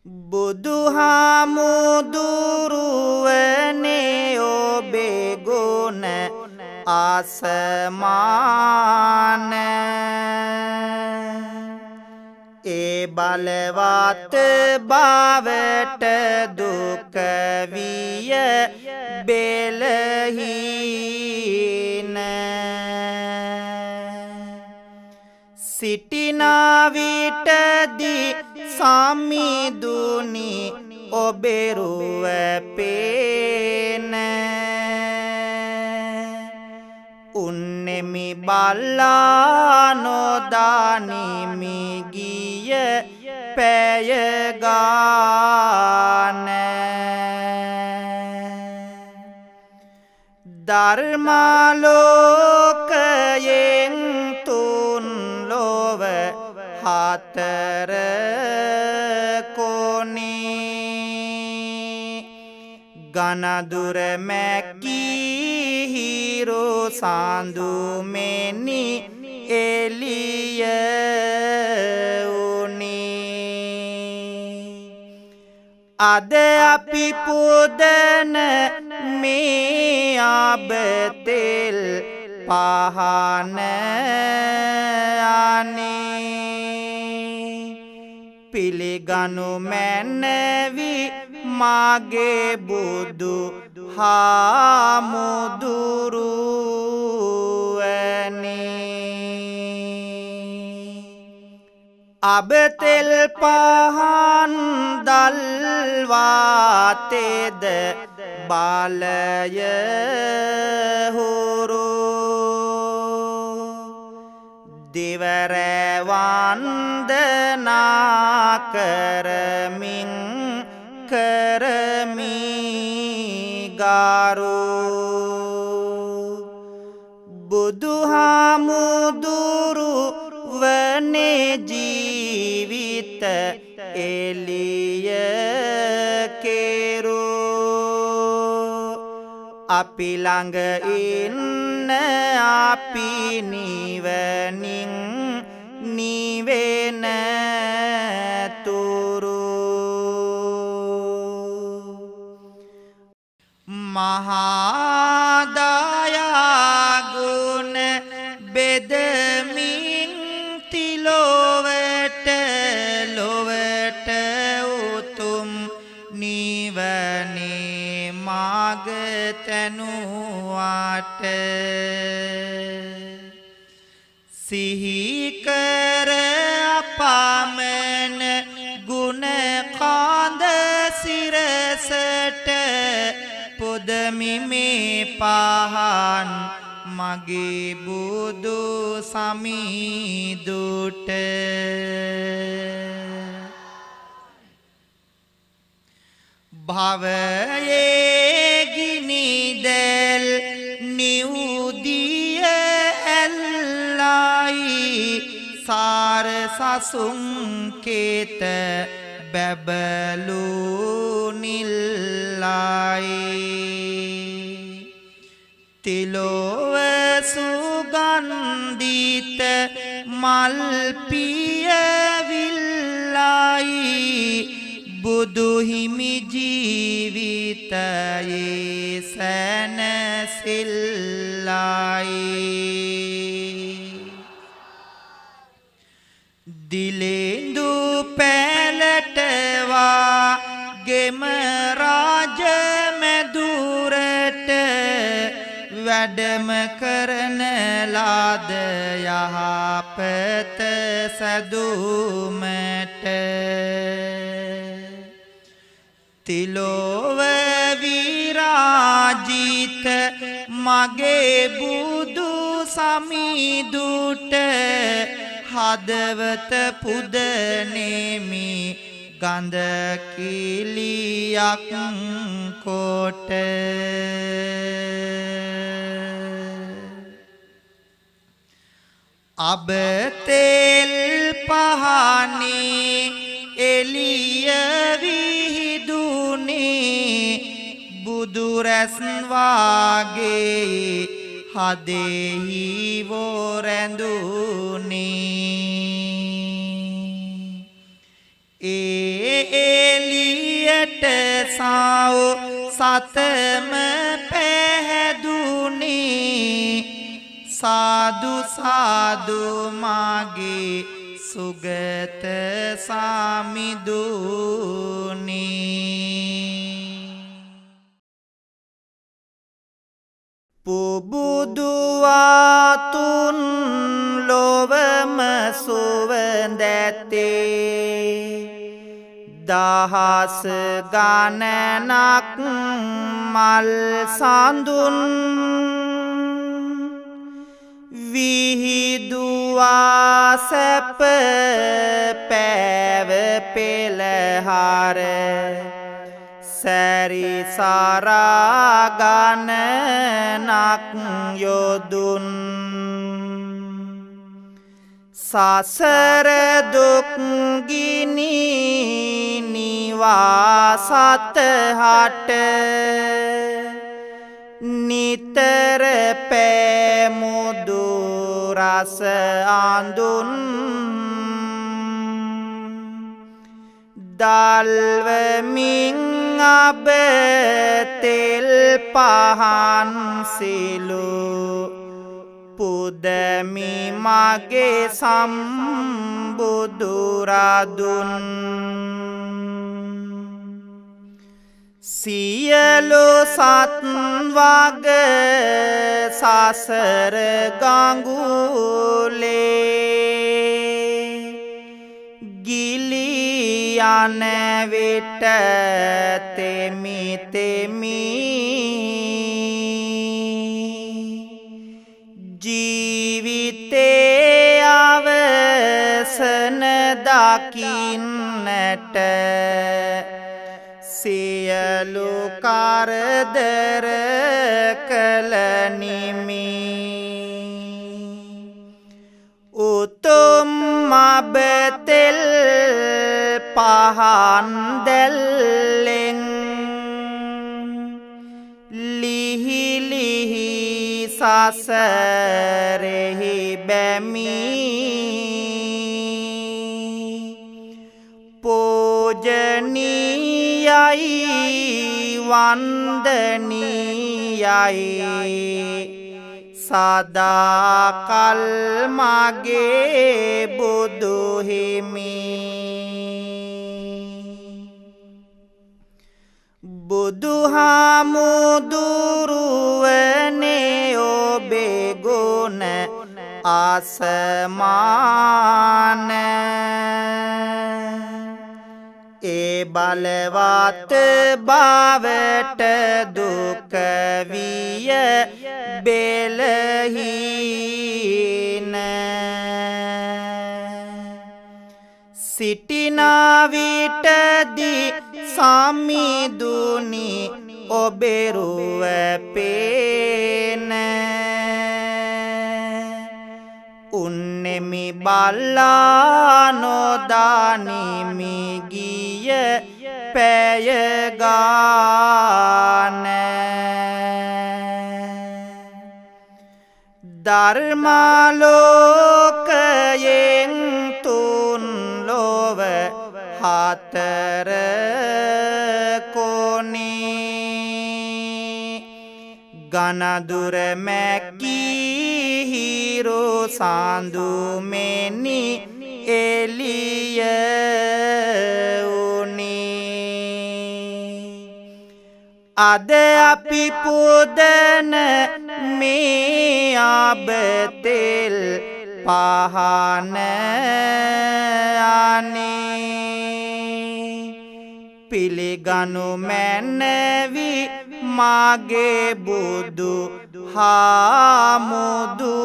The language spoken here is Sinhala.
බුදුහාමුදුරුවනේ ඔබේ ගුණ ආසමාන ඒ බලවත් බවට දුක විය බෙලහීන සිටිනා විටදී සමිදුනි ඔබේ රුව පේන උන්නෙමි බල්ලා නොදානිමි ගිය පැය ගාන ධර්මාලෝකයෙන් තුන් ලොව හතර කොනේ ගනදුර මැකී හිරෝ සඳුමෙනි එළිය උනේ අද අපි පුදන මේ අබතෙල් පහන අනේ පිළිගනු මැනවි මාගේ බුදු හාමුදුරුවනේ අබතෙල් පහන් දල්වාතේද බාලය හුරු දිවර වන්දනා කරමින් කරමි ගාරු බුදුහාමුදුරු වනේ ජීවිත එළිය කෙරු අපි ළඟ ඉන්න අපි නිවනින් නිවෙන තුරු මහා දයා ගුණ බෙදමින් තිලොවට ලොවට උතුම් නිවනේ මාග තනුවාට සිහිකර අපමණ ගුණ කාඳ සිරසට පුදමි මේ පහන් මගේ බුදු සමිදුට භවයේ ගිනිදැල් නිවුදිය ඇල්ලයි සාර සසුන් කේත බැබලු නිල්ලයි තිලොව සුගන්ධිත මල් පියවිල්ලයි බුදුහිමි ජීවිතයේ සැනසෙල්ලයි දිලෙඳු පැලටවා ගෙම රාජ මැදුරට වැඩම කරන ලාද යහපත සැදුමට තිලොව විරාජිත මගේ බුදු සමිදුට හදවත පුදනෙමි ගඳ කිලියක් කොට අබතෙල් පහනේ එළිය විහිදුනේ බුදු රැස් වාගේ හදෙහි වෝ රැඳුනේ එලියට සාව සතම පැහැදුනේ සාදු සාදු මාගේ සුගත සාමිදුනේ පුබුදුවාතුන් ලොවම සුවඳැත්තේ දහස ගණනක් මල් සඳුන් විහිදුවා සැප පෑව පෙළහර සැරිසරා ගණනක් යොදුන් සසර දුක් ගිනි නිවාසතහට නිතර පෑමුදු රස ආඳුන් දල්වමින් අබ තෙල් පහන් සිලු පුදමි මගේ සම්බුදුරදුන් සියලු සත් වග සසර ගඟුලේ ගිලි යන විට තෙමි තෙමි ජීවිතේ අවසන දකින්නට සියලු කරදර කළ නිමි උතුම් අබතෙල් පහන් දැල්ලෙන් ලිහි ලිහි සසරෙහි බැමි පූජනීයයි වන්දනීයයි සදාකල් මගේ බුදු හිමි බුදුහාමුදුරුවනේ ඔබේ ගුණ අසමාන ඒ බලවත් බවට දුක විය බෙලහීන සිටිනා විටදී සමිදුනි ඔබෙරුව පේන උන්නෙමි බල්ලා නොදානිමි ගිය පැය ගාන ධර්මාලෝකයෙන් තුන් ලොව හතර කොනේ ගනදුර මැකී හිරු සඳුමෙනි එළිය උනේ අද අපි පුදන මේ අබතෙල් පහන අනේ පිළිගනු මැනවි මාගේ බුදු හාමුදුරුවනේ